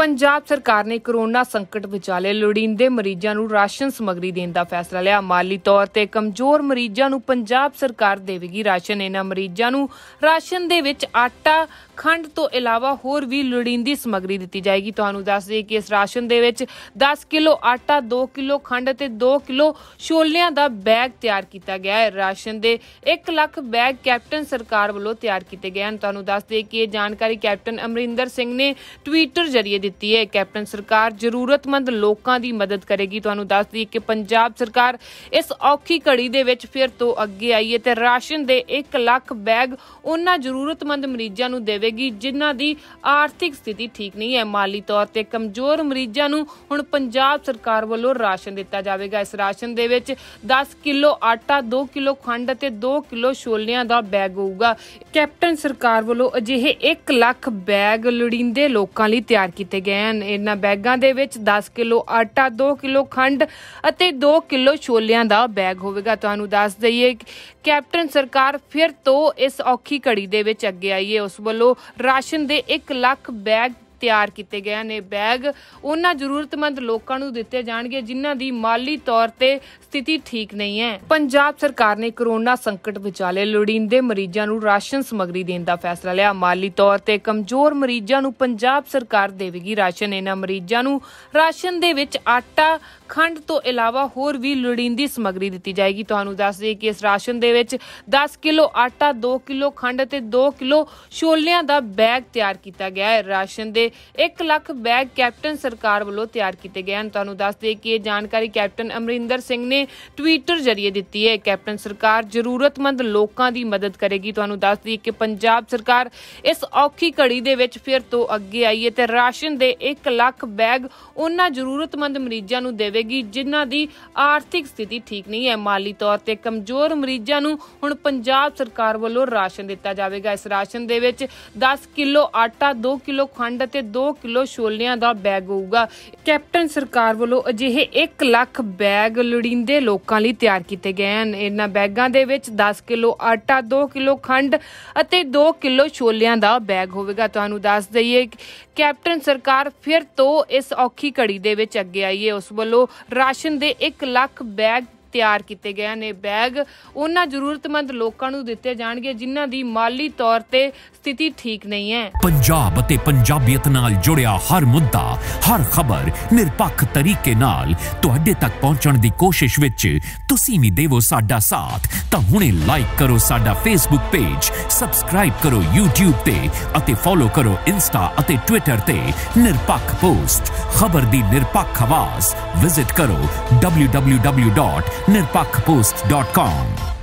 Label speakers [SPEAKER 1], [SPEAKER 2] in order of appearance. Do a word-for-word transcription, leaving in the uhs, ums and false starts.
[SPEAKER 1] पंजाब सरकार ने कोरोना संकट विचाले लोड़ींदे मरीजों को राशन समग्री देने का फैसला लिया। माली तौर पर कमजोर मरीजों को पंजाब सरकार देवेगी राशन। इन्हां मरीजों को राशन दे विच आटा खंड तो इलावा होर भी लोड़ींदी समग्री दी जाएगी। तुहानूं दस दें कि इस राशन दे विच दस किलो आटा, दो किलो खंड ते दो किलो छोलियां दा बैग तैयार किया गया है। राशन दे एक लख बैग कैप्टन सरकार वालों तैयार किए गए हैं। तुहानूं दस दें कि यह जानकारी कैप्टन अमरिंदर सिंह ने ट्विटर जरिए दी है। कैप्टन सरकार जरूरतमंद लोगों की मदद करेगी। तुहानूं दस दी कि पंजाब सरकार इस औखी घड़ी दे विच फिर तो अगे आई है ते राशन दे एक लख बैग उन्हां जरूरतमंद मरीजों को देवेगी जिन्हां दी आर्थिक स्थिति ठीक नहीं है। माली तौर पर कमजोर मरीजों को हुण पंजाब सरकार वालों राशन दिता जाएगा। इस राशन दे विच दस किलो आटा, दो किलो खंड ते दो किलो छोलियां दा बैग होऊगा। कैप्टन सरकार वालों अजिहे एक लख बैग लोड़ींदे लोकां लई तैयार किए गए हैं। इन्हां बैगां दे विच दस किलो आटा, दो किलो खंड अते दो किलो छोलियां दा बैग होवेगा। तुहानूं दस दईए कैप्टन सरकार फिर तो इस औखी घड़ी दे विच अगे आई है। उस वालों राशन दे एक लख बैग तैयार किए गए ने। बैग उन्हां जरूरतमंद लोगों को दिते जाणगे जिन्हां दी माली तौर ते स्थिति ठीक नहीं है। पंजाब सरकार ने कोरोना संकट विचाले लोड़ींदे मरीजों को राशन समग्री देने का फैसला लिया। माली तौर पर कमजोर मरीजों को पंजाब सरकार देवेगी राशन। इन्हां मरीजों को राशन दे विच आटा खंड तो इलावा होर भी लोड़ींदी समग्री दी जाएगी। तुहानूं दस दें कि इस राशन दे विच दस किलो आटा, दो किलो खंड ते दो किलो छोलियां दा बैग तैयार किया गया है। राशन दे एक लख बैग कैप्टन सरकार वालों तैयार किए गए हैं। तुहानूं दस दें कि यह जानकारी कैप्टन अमरिंदर सिंह ने ट्विटर जरिए दी है। कैप्टन सरकार जरूरतमंद लोगों की मदद करेगी। तुहानूं दस दें कि पंजाब सरकार इस औखी घड़ी दे विच फिर तो अगे आई है ते राशन दे एक लख बैग उन्हां जरूरतमंद मरीजों को देवेगी जिन्हां दी आर्थिक स्थिति ठीक नहीं है। माली तौर पर कमजोर मरीजों को हुण पंजाब सरकार वालों राशन दिता जाएगा। इस राशन दे विच दस किलो आटा, दो किलो खंड ते दो किलो छोलियां दा बैग होऊगा। कैप्टन सरकार वालों अजिहे एक लख बैग लोड़ींदे लोकां लई तैयार किए गए हैं। इन्हां बैगां दे विच दस किलो आटा, दो किलो खंड अते दो किलो छोलियां दा बैग होवेगा। तुहानूं दस दईए कैप्टन सरकार फिर तो इस औखी घड़ी दे विच अगे आई है। उस वालों राशन दे एक लख बैग तैयार किए गए ने। बैग उन्हां जरूरतमंद लोगों को दिते जाणगे जिन्हां दी माली तौर ते स्थिति ठीक नहीं है।
[SPEAKER 2] पंजाब अते पंजाबियत नाल जुड़िया हर मुद्दा, हर खबर निरपक्ष तरीके नाल तुहाडे तक पहुंचण दी कोशिश विच तुसीं भी देवो साडा साथ। तां हुणे लाइक करो साडा फेसबुक पेज, सबसक्राइब करो यूट्यूब ते अते फॉलो करो इंस्टा अते ट्विटर ते निरपक्ष पोस्ट। खबर दी निरपक्ष आवाज विजिट करो W W W dot Nirpakh post dot com.